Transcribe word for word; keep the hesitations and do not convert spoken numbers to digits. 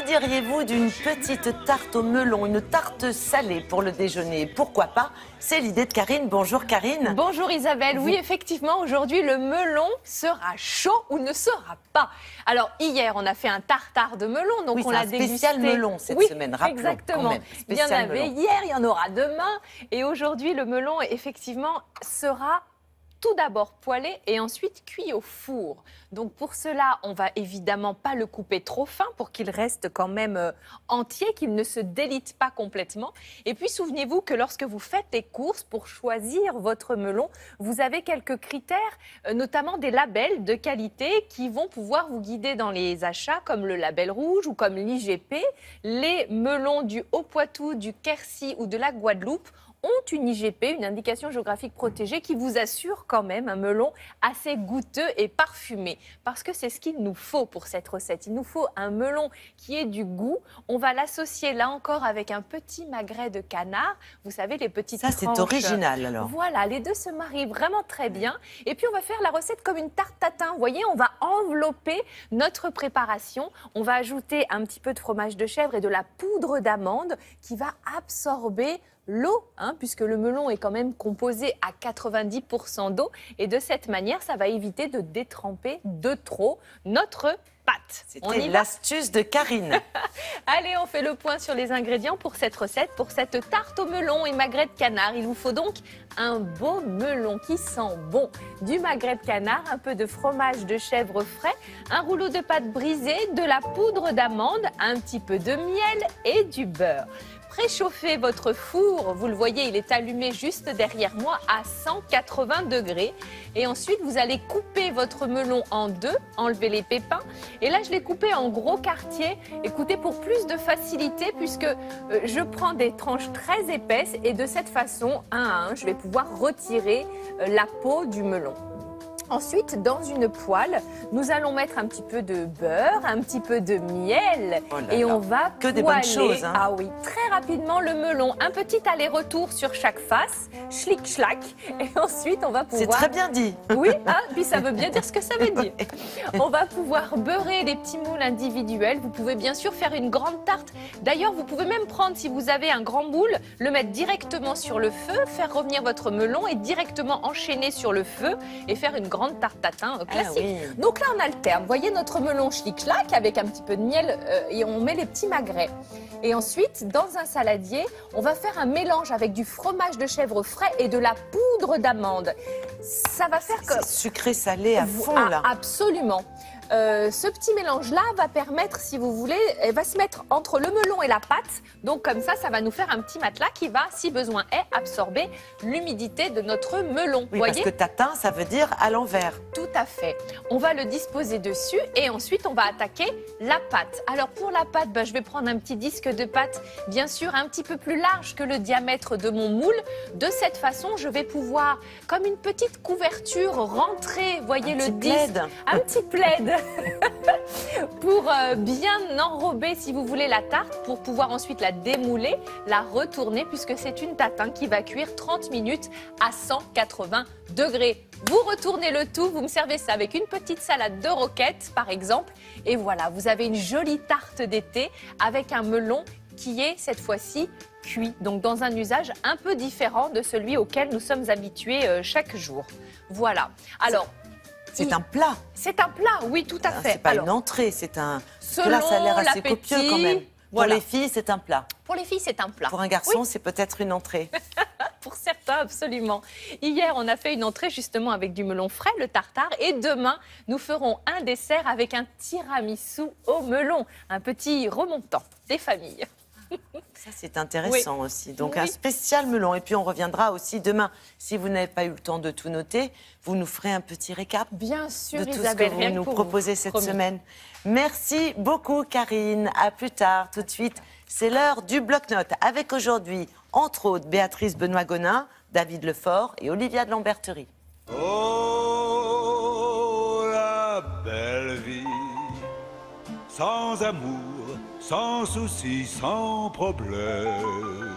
diriez-vous d'une petite tarte au melon, une tarte salée pour le déjeuner? Pourquoi pas? C'est l'idée de Karine. Bonjour Karine. Bonjour Isabelle. Oui, effectivement, aujourd'hui, le melon sera chaud ou ne sera pas. Alors, hier, on a fait un tartare de melon, donc oui, on l'a dégusté. spécial melon cette oui, semaine, rappelons. Exactement. Il y en avait melon. hier, il y en aura demain. Et aujourd'hui, le melon, effectivement, sera tout d'abord poêlé et ensuite cuit au four. Donc pour cela, on va évidemment pas le couper trop fin pour qu'il reste quand même euh, entier, qu'il ne se délite pas complètement. Et puis souvenez-vous que lorsque vous faites les courses pour choisir votre melon, vous avez quelques critères, euh, notamment des labels de qualité qui vont pouvoir vous guider dans les achats, comme le label rouge ou comme l'I G P. Les melons du Haut-Poitou, du Quercy ou de la Guadeloupe ont une I G P, une indication géographique protégée, qui vous assure quand même un melon assez goûteux et parfumé. Parce que c'est ce qu'il nous faut pour cette recette. Il nous faut un melon qui ait du goût. On va l'associer là encore avec un petit magret de canard. Vous savez, les petites Ça, tranches. c'est original alors. Voilà, les deux se marient vraiment très bien. Et puis, on va faire la recette comme une tarte tatin. Vous voyez, on va envelopper notre préparation. On va ajouter un petit peu de fromage de chèvre et de la poudre d'amande qui va absorber l'eau, hein, puisque le melon est quand même composé à quatre-vingt-dix pour cent d'eau. Et de cette manière, ça va éviter de détremper de trop notre pâte. C'était l'astuce de Karine. Allez, on fait le point sur les ingrédients pour cette recette. Pour cette tarte au melon et magret de canard, il vous faut donc un beau melon qui sent bon, du magret de canard, un peu de fromage de chèvre frais, un rouleau de pâte brisée, de la poudre d'amande, un petit peu de miel et du beurre. Préchauffez votre four, vous le voyez, il est allumé juste derrière moi à cent quatre-vingts degrés. Et ensuite, vous allez couper votre melon en deux, enlever les pépins. Et là, je l'ai coupé en gros quartiers. Écoutez, pour plus de facilité, puisque euh, je prends des tranches très épaisses et de cette façon, un à un, je vais pouvoir retirer euh, la peau du melon. Ensuite, dans une poêle, nous allons mettre un petit peu de beurre, un petit peu de miel oh là et là. on va que poêler, des bonnes choses, hein. Ah oui, très rapidement le melon, un petit aller-retour sur chaque face, schlick schlack, et ensuite on va pouvoir. C'est très bien dit. Oui, hein, puis ça veut bien dire ce que ça veut dire. On va pouvoir beurrer les petits moules individuels. Vous pouvez bien sûr faire une grande tarte. D'ailleurs, vous pouvez même prendre, si vous avez un grand moule, le mettre directement sur le feu, faire revenir votre melon et directement enchaîner sur le feu et faire une grande tarte tatin euh, classique. Ah oui. Donc là, on alterne. Vous voyez notre melon schlick-schlack avec un petit peu de miel euh, et on met les petits magrets. Et ensuite, dans un saladier, on va faire un mélange avec du fromage de chèvre frais et de la poudre d'amande. Ça va faire que... Sucré-salé à fond ah, là. Absolument. Euh, ce petit mélange-là va permettre, si vous voulez, elle va se mettre entre le melon et la pâte. Donc comme ça, ça va nous faire un petit matelas qui va, si besoin est, absorber l'humidité de notre melon. Oui, voyez parce que tatin, ça veut dire à l'envers. Tout à fait. On va le disposer dessus et ensuite, on va attaquer la pâte. Alors pour la pâte, ben, je vais prendre un petit disque de pâte, bien sûr, un petit peu plus large que le diamètre de mon moule. De cette façon, je vais pouvoir, comme une petite couverture, rentrer, voyez un le petit disque. Plaid. Un petit plaid. Pour euh, bien enrober, si vous voulez, la tarte, pour pouvoir ensuite la démouler, la retourner, puisque c'est une tatin qui va cuire trente minutes à cent quatre-vingts degrés. Vous retournez le tout, vous me servez ça avec une petite salade de roquette, par exemple, et voilà, vous avez une jolie tarte d'été avec un melon qui est cette fois-ci cuit, donc dans un usage un peu différent de celui auquel nous sommes habitués euh, chaque jour. Voilà. Alors. C'est un plat. C'est un plat, oui, tout à fait. C'est pas Alors, une entrée, c'est un. selon Là, ça a l'air assez l'appétit, copieux quand même. voilà. Pour les filles, c'est un plat. Pour les filles, c'est un plat. Pour un garçon, Oui. c'est peut-être une entrée. Pour certains, absolument. Hier, on a fait une entrée justement avec du melon frais, le tartare. Et demain, nous ferons un dessert avec un tiramisu au melon. Un petit remontant des familles. Ça, c'est intéressant oui. aussi. Donc, oui. un spécial melon. Et puis, on reviendra aussi demain. Si vous n'avez pas eu le temps de tout noter, vous nous ferez un petit récap Bien sûr, de tout Isabelle, ce que rien vous nous pour proposez vous. cette Promis. semaine. Merci beaucoup, Karine. À plus tard. Tout de suite, c'est l'heure du bloc-notes. Avec aujourd'hui, entre autres, Béatrice Benoît-Gonin, David Lefort et Olivia de Lamberterie. Oh, la belle vie, sans amour, sans soucis, sans problème.